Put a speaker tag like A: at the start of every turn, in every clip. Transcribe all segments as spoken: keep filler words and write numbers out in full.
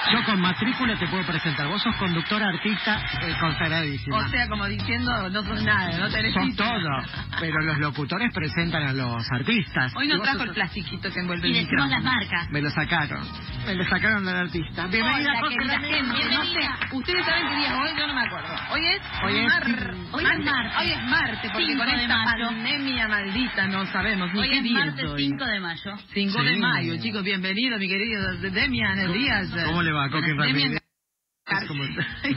A: Yo con matrícula te puedo presentar. Vos sos conductora, artista, eh, consagradísima.
B: O sea, como diciendo, no sos nada, no tenés
A: Sos
B: título.
A: todo. Pero los locutores presentan a los artistas.
B: Hoy no
A: Y vos
B: trajo
A: sos-
B: el plastiquito que envuelve
C: Y
B: el
C: decimos
B: micrófono.
C: las marcas.
A: Me lo sacaron. Me lo sacaron del artista. Bienvenida,
B: Hola,
A: Jorge
B: querida
A: Ramírez.
B: gente, no sé, ustedes saben qué día es hoy, yo no me acuerdo. Hoy es,
A: Hoy es-
B: mar-
C: hoy es martes.
B: Hoy es martes, porque
C: cinco
B: con
C: de
B: esta
C: mayo.
B: pandemia maldita no sabemos ni
C: Hoy
B: qué
C: es
B: día
C: martes
B: hoy.
C: cinco de mayo.
B: cinco
A: Sí.
B: de mayo, chicos, bienvenido, mi querido Demian Díaz.
A: ¿Cómo le va, Coque
B: Demian
A: Ramírez?
B: Gar-
A: ¿Cómo-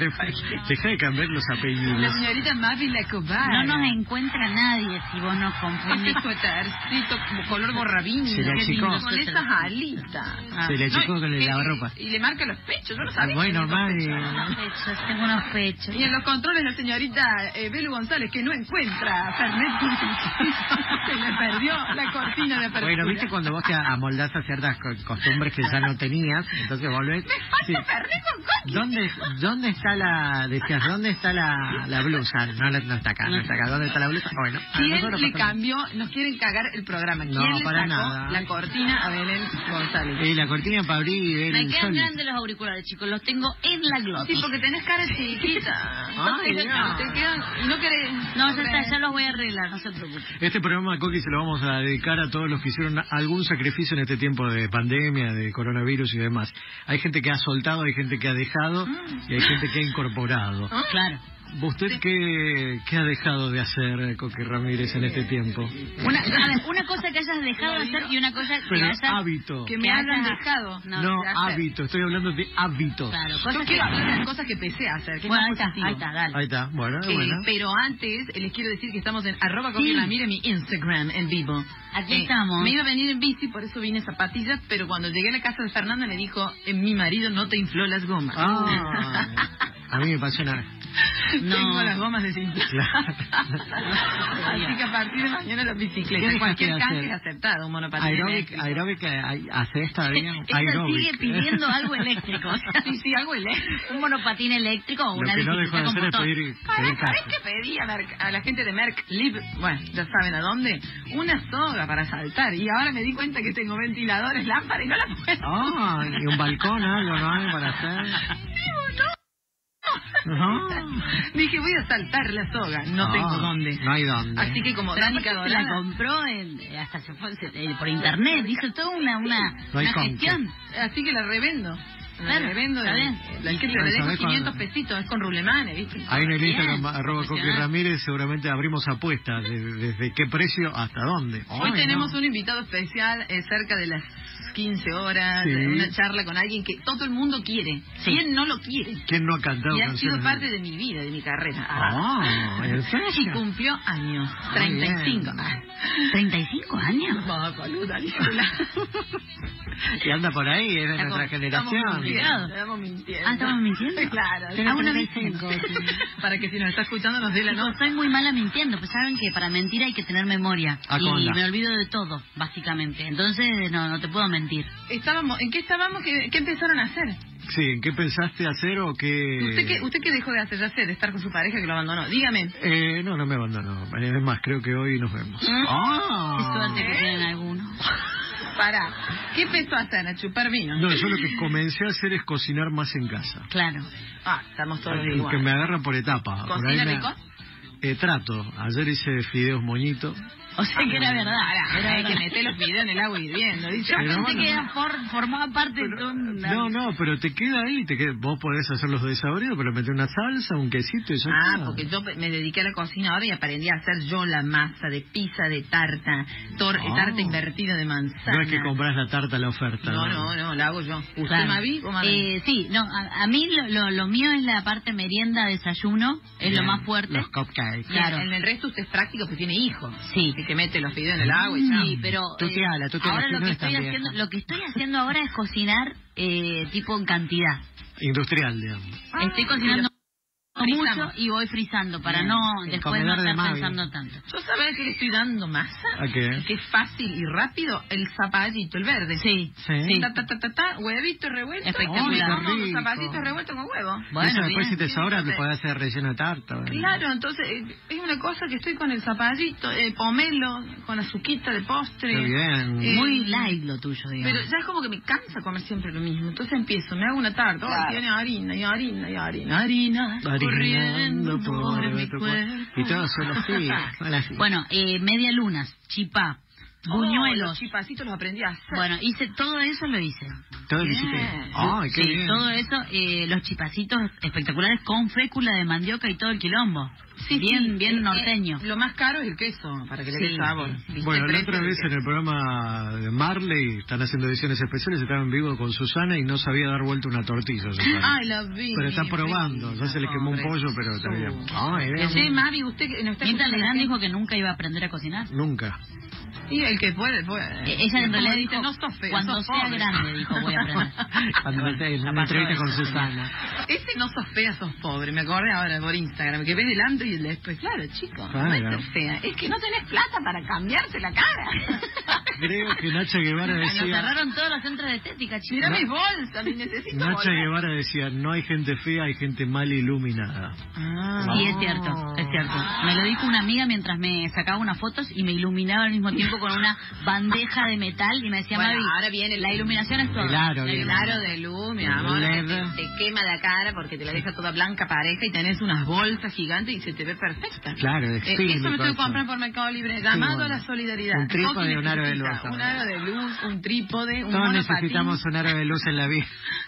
A: Deja de cambiar los
B: La
A: apellidos.
B: señorita Mavi Lecobar.
C: No nos encuentra nadie si vos nos
B: Este
C: confundes.
B: suétercito como color borrabini,
A: Se le
B: qué
A: achicó.
B: lindo, con esas alitas.
C: Ah.
A: Se le achicó
B: No,
A: con el
B: y-
A: lavarropa.
B: Y le marca los pechos, yo no sabía.
A: Muy
B: que tenía
A: normal.
B: los
A: y-
B: pechos.
C: Pechos, tengo unos pechos.
B: Y en los controles la señorita eh, Belu González, que no encuentra a Fernet. Se le perdió la cortina de apertura.
A: Bueno, viste cuando vos te amoldás a ciertas co- costumbres que ya no tenías, entonces volvés.
B: Me falta
A: Sí.
B: Fernet con coqui.
A: ¿Dónde, ¿Dónde está la, decías, dónde está la, la blusa? No, no, no está acá, no está acá. ¿Dónde está la blusa? Bueno, a
B: ¿Quién
A: nosotros
B: le
A: pasamos.
B: cambió? Nos quieren cagar el programa. ¿Quién
A: No,
B: le
A: para
B: sacó
A: nada.
B: la cortina a Belén González?
A: Eh, la cortina para abrir
C: Me
A: el
C: quedan
A: sol.
C: grandes los auriculares, chicos. Los tengo en la glotis.
B: Sí, porque tenés cara chiquita.
A: Ay,
B: Te-
A: no.
B: te quedan- y no querés...
C: No, ya
B: querés.
C: está, ya los voy a arreglar, no se preocupen.
A: Este programa, Coqui, se lo vamos a dedicar a todos los que hicieron algún sacrificio en este tiempo de pandemia, de coronavirus y demás. Hay gente que ha soltado, hay gente que ha dejado y hay gente que ha incorporado.
B: ¿Ah?
C: Claro.
A: ¿Usted qué, qué ha dejado de hacer, Coqui Ramírez, en este tiempo?
C: Una, a ver, una cosa que hayas dejado de hacer y una cosa que
A: Pero
C: hayas...
A: hábito.
B: Que me
C: que
B: hayan
C: hayas-
B: dejado.
C: No,
A: No,
B: de hacer.
A: hábito. Estoy hablando de hábito.
C: Claro,
B: Yo
C: cosas que...
B: quiero hablar de las cosas que empecé a hacer. Que
C: Bueno, ahí
B: es más
C: está,
B: positivo.
C: ahí está, dale.
A: Ahí está. Bueno,
B: Eh,
A: bueno.
B: pero antes eh, les quiero decir que estamos en arroba
C: Sí.
B: Coqui Ramírez, mi Instagram en vivo.
C: Aquí
B: Eh,
C: estamos.
B: Me iba a venir en bici, por eso vine en zapatillas, pero cuando llegué a la casa de Fernanda le dijo, eh, mi marido no te infló las gomas.
A: Ah, a mí me pasó nada.
C: No.
B: Tengo las gomas de cinta.
A: Claro.
B: Así que a partir de mañana las
A: ¿Qué
B: bicicletas.
A: dejaste
B: Cualquier
A: de
B: canje
A: hacer?
B: es aceptado, un monopatín
A: Aeróbic,
B: eléctrico.
A: aeróbic, eh, ¿haces todavía?
C: Ella
A: Aeróbic.
C: sigue pidiendo algo eléctrico.
B: Sí, sí, algo eléctrico.
C: Un monopatín eléctrico o
A: Lo
C: una
A: que no dejó
C: bicicleta
A: de
C: con
A: hacer es
C: motor.
A: pedir,
B: Para,
A: pedir
B: ¿sabés
A: caja.
B: qué pedí a, Merck- a la gente de Merck Lib? Bueno, ya saben a dónde. Una soga para saltar. Y ahora me di cuenta que tengo ventiladores, lámparas y no la puedo.
A: Ah, y un balcón, algo, ¿no hay para hacer?
B: Digo, no.
A: No.
B: Dije, voy a saltar la soga. No
A: Ah,
B: tengo dónde.
A: No hay dónde.
B: Así que como
C: Pero
B: Danica
C: aparte se la
B: Dorada,
C: compró en, hasta se fue se- eh, por internet, hizo toda una, una,
A: No hay
C: una
A: con qué.
C: gestión.
B: así que la revendo. La
C: Claro,
B: revendo.
C: está
B: de-
C: bien.
B: La que
A: Bueno,
B: le dejo
A: ¿sabés
B: quinientos
A: cuándo?
B: pesitos, es con rulemane, ¿viste?
A: Ahí en el
C: Bien,
A: Instagram, arroba Coqui
C: profesional.
A: Ramírez, seguramente abrimos apuestas. de- Desde qué precio hasta dónde.
B: Hoy
A: Ay,
B: tenemos
A: no.
B: un invitado especial eh, cerca de las quince horas,
A: Sí.
B: eh, una charla con alguien que todo el mundo quiere.
C: Sí.
B: ¿Quién no lo quiere?
A: ¿Quién no ha cantado
B: Y ha sido
A: canciones?
B: parte de mi vida, de mi carrera.
A: Ah, ¿en serio?
B: Y cumplió años, treinta y cinco.
A: bien.
C: ¿treinta y cinco años?
B: Va, boluda, dísela.
A: Y anda por ahí, es de
C: Está
A: nuestra
C: con-
A: generación.
B: Estamos mintiendo,
C: Cuidado.
B: estamos mintiendo.
C: Ah, ¿estamos mintiendo?
B: Claro.
A: Tiene
C: Ah, una
A: treinta y
C: vez.
A: cinco, sí.
B: Para que si nos está escuchando nos dé la
C: Chicos,
B: nota.
C: soy muy mala mintiendo, pues saben que para mentir hay que tener memoria.
A: Ah, ¿cómo
C: y
A: andás?
C: me olvido de todo, básicamente. Entonces, no, no te puedo mentir.
B: Estábamos, ¿en qué estábamos? ¿Qué, qué empezaron a hacer?
A: Sí, ¿en qué pensaste hacer o qué...?
B: ¿Usted qué, ¿Usted qué dejó de hacer? Ya sé, de estar con su pareja que lo abandonó. Dígame.
A: Eh, no, no me abandonó. Es más, creo que hoy nos vemos.
B: ¿Mm?
A: Ah.
C: Qué suerte que
B: ¿eh?
C: tienen algunos.
B: Pará. ¿Qué empezó a hacer? ¿A chupar vino?
A: No, yo lo que comencé a hacer es cocinar más en casa.
C: Claro.
B: Ah, estamos todos
A: Que
B: igual.
A: me agarran por etapa. Por
B: ¿Cocina
A: me-
B: rico?
A: Eh, trato. Ayer hice fideos moñito.
C: O sea que era verdad.
B: Pará,
C: Era
B: hay que
C: verdad.
B: meter los videos en el agua hirviendo. Dice,
C: Yo
A: Pero
C: pensé
A: bueno,
C: que
A: no.
C: era for- formaba parte de una...
A: No, no, pero te queda ahí. Te queda... Vos podés hacer los desabridos, pero meter una salsa, un quesito y ya
B: Ah,
A: está.
B: porque yo me dediqué a la cocina ahora y aprendí a hacer yo la masa de pizza, de tarta, tor
A: Ah.
B: tarta invertida de manzana.
A: No es que compras la tarta a la oferta.
B: No, no, no, la hago yo. ¿Usted,
C: Claro.
B: Mavi? ¿Cómo anda?
C: Eh, sí, no, a, a mí lo, lo, lo mío es la parte merienda, desayuno, es lo
A: Bien,
C: más fuerte.
A: Los cupcakes.
B: Y
C: claro.
B: En el resto usted es práctico porque tiene hijos.
C: Sí.
B: Y que mete los fideos en el agua y ya.
C: Sí, pero
A: Tú te
C: eh,
A: hablas, tú te
C: ahora lo que
A: imaginas
C: estoy
A: también.
C: haciendo, lo que estoy haciendo ahora es cocinar eh, tipo en cantidad.
A: Industrial, digamos.
B: Ah,
C: Estoy cocinando mucho y voy frizando para
B: Bien.
C: no
A: El
C: después no
A: comedor de
C: estar
A: Mavi.
C: pensando tanto.
B: Yo sabés que le estoy dando masa.
A: ¿A qué?
B: Que es fácil y rápido, el zapallito, el verde.
C: Sí,
A: Sí.
B: Ta, ta, ta, ta, ta, huevito revuelto.
C: Espectacular.
B: Y me como
A: Qué
B: los
A: rico.
B: zapallitos revueltos con huevo.
C: Bueno,
A: Eso después
C: bien.
A: si te sobra te
B: Sí.
A: puede hacer relleno de tarta. ¿verdad?
B: Claro, entonces eh, es una cosa que estoy con el zapallito, eh, pomelo, con azuquita de postre.
A: Qué bien.
B: Eh,
C: Muy light lo tuyo, digamos.
B: Pero ya es como que me cansa comer siempre lo mismo. Entonces empiezo, me hago una tarta,
C: Claro.
B: oh, tiene harina y harina y harina. Harina, corriendo por mi
A: tu
B: cuerpo.
A: Y todo solo así. solo así.
C: Bueno, eh, media lunas, chipá,
B: Oh,
C: buñuelos.
B: los chipacitos los aprendí a hacer.
C: Bueno, hice todo eso lo hice.
A: Todo lo
B: bien.
A: hiciste. Ay, qué
C: sí,
A: bien.
C: todo eso, eh, los chipacitos espectaculares con fécula de mandioca y todo el quilombo.
B: Sí,
C: bien,
B: sí,
C: bien
B: eh,
C: norteño.
B: eh, lo más caro es el queso, para que le dé
C: Sí,
B: sabor.
C: sí.
B: ¿Viste?
A: Bueno, la
B: Precio
A: otra
B: del
A: vez en
B: queso.
A: el programa de Marley están haciendo ediciones especiales, estaban en vivo con Susana y no sabía dar vuelta una tortilla, Susana.
B: Ay, la vi.
A: Pero está
B: mi
A: probando,
B: vida,
A: ya se le quemó un
B: pobre.
A: pollo, pero está bien.
B: Uh.
A: Ay, bien.
B: Sí, Mavi, usted que no está
C: Mirta
B: escuchando
C: Legrand
B: la
C: dijo
B: gente-
C: que nunca iba a aprender a cocinar.
A: Nunca.
B: Sí, el que puede, puede.
C: Eh, ella en
B: Como
C: realidad
B: dice,
C: dijo,
B: no sos fea,
C: cuando
B: sos
C: sea
B: pobre.
C: grande, dijo, voy a aprender.
A: Cuando esté en
C: La
A: una
C: pasó
A: entrevista
C: eso,
A: con
C: señor.
A: Susana.
B: Ese no sos fea, sos pobre. Me acordé ahora por Instagram, que ves delante y el después. Claro, chico,
A: Claro.
B: no es ser fea. Es que no tenés plata para cambiarte la cara.
A: Creo que Nacha Guevara
C: Nos
A: decía...
C: cerraron todos los centros de estética, chicos.
B: Mira
A: No.
B: mis bolsas, ni necesito
A: Nacha
B: bolsas.
A: Guevara decía, no hay gente fea, hay gente mal iluminada.
B: Ah.
C: Sí, es cierto, es cierto. Me lo dijo una amiga mientras me sacaba unas fotos y me iluminaba al mismo tiempo con una bandeja de metal y me decía,
B: Bueno,
C: Mavi,
B: ahora viene el-
C: la iluminación es todo.
A: El aro,
C: La
A: viene.
B: El
C: iluminación.
B: aro de luz, mi amor,
A: L
B: que
A: E D.
B: te, te quema la cara porque te la deja toda blanca pareja y tenés unas bolsas gigantes y se te ve perfecta.
A: Claro, de
B: Eh,
A: film,
B: eso me
A: cosa.
B: estoy comprando por Mercado Libre. Llamado
A: bueno.
B: a la solidaridad.
A: Un trípode
B: Coqui
A: y un aro de
B: necesita
A: luz,
B: Un
A: ahora.
B: aro de luz, un trípode, un
A: Todos
B: monopatín.
A: necesitamos un aro de luz en la vida.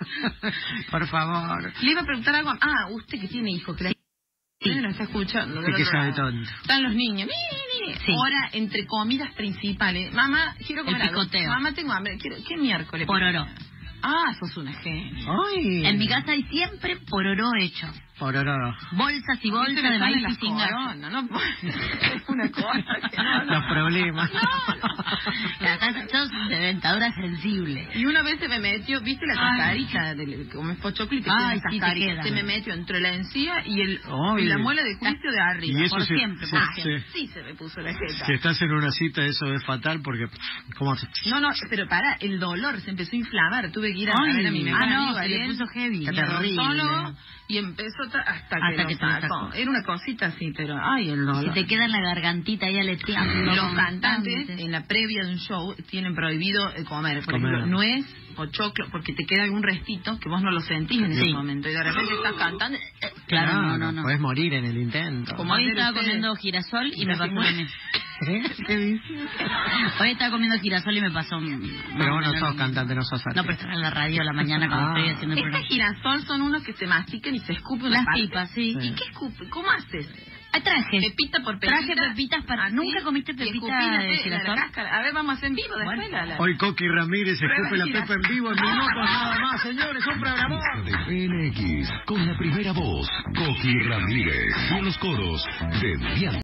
A: Por favor.
B: Le iba a preguntar algo. Ah, usted que tiene hijos, que la
C: Sí.
B: nos está escuchando.
A: Sí,
B: del
A: que
B: otro
A: sabe
B: lado.
A: tonto.
B: Están los niños. Mire, mire.
C: Sí.
B: Hora entre comidas principales. Mamá, quiero comer
C: El
B: algo.
C: picoteo.
B: Mamá, tengo hambre. Quiero... ¿Qué miércoles?
C: Pororó.
B: Ah, sos una genio.
A: Ay.
C: En mi casa hay siempre pororó hecho.
A: Pororó.
C: Bolsas y bolsas de maíz y sin gas.
B: No, no, es una cosa que no, no.
A: Los problemas.
B: No, no.
C: Acá sos de dentadura sensible.
B: Y una vez se me metió, ¿viste la
C: Ay.
B: cascarita? Del, como es pochoclo y te
C: Ay,
B: queda
C: sí, te
B: cascarita.
C: queda.
B: Se me metió entre la encía y el
A: Ay.
B: y la muela de juicio de arriba.
A: Y eso
B: por
A: se-
B: siempre,
A: se-
B: por
A: se-
B: siempre. Sí se me puso la jeta.
A: Si estás en una cita, eso es fatal porque... ¿Cómo hace?
B: No, no, pero para, el dolor se empezó a inflamar. Tuve que ir a
C: Ay.
B: ver a mi mejor
C: Ah, no,
B: amigo
C: se le
B: Ariel,
C: puso heavy.
B: mi
C: Qué terrible.
B: odontólogo, y empezó ta- hasta que,
C: Hasta
B: lo
C: que te lo
B: sacó.
C: sacó.
B: Era una cosita así, pero ay, el dolor.
C: Si te queda en la gargantita ahí aleteando.
B: Los
C: constante.
B: cantantes en la previa de un show tienen prohibido eh, comer, por
A: Comer.
B: ejemplo, nuez o choclo, porque te queda algún restito que vos no lo sentís en ese
C: Sí.
B: momento y de repente estás cantando. eh,
C: Claro, no, no, no.
A: Puedes morir en el intento.
B: Como
C: Hoy
B: hacer
C: estaba
B: ustedes.
C: comiendo girasol y me
B: Casi
C: pasó lo
B: muere.
C: mismo.
A: ¿Eh? ¿Qué dices?
C: Hoy estaba comiendo girasol y me pasó...
A: Pero vos no sos cantante, no sos
C: No, pero
A: artista.
C: estaba en la radio a la mañana cuando
A: Ah.
C: estoy haciendo el
B: Este
C: programa.
B: girasol son unos que se mastican y se escupen
C: Las
B: una parte.
C: pipas, sí.
B: ¿Y qué escupe? ¿Cómo haces?
C: Ah, traje.
B: Pepita por pepita.
C: Traje pepitas para...
B: así,
C: ¿Nunca comiste
B: y
C: pepita
B: escupí la
C: de
B: pe- la-
C: girasol?
B: la cáscara. A ver, vamos a hacer en vivo después.
C: Bueno.
B: la, la-
A: Hoy Coqui Ramírez
B: Prueba
A: escupe la
B: girasol.
A: pepa en vivo en minutos nada más, señores, un programón.
D: De P N X, con la primera voz, Coqui Ramírez, y en los coros de Diana.